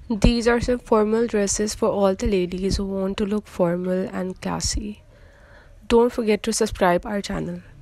These are some formal dresses for all the ladies who want to look formal and classy. Don't forget to subscribe our channel.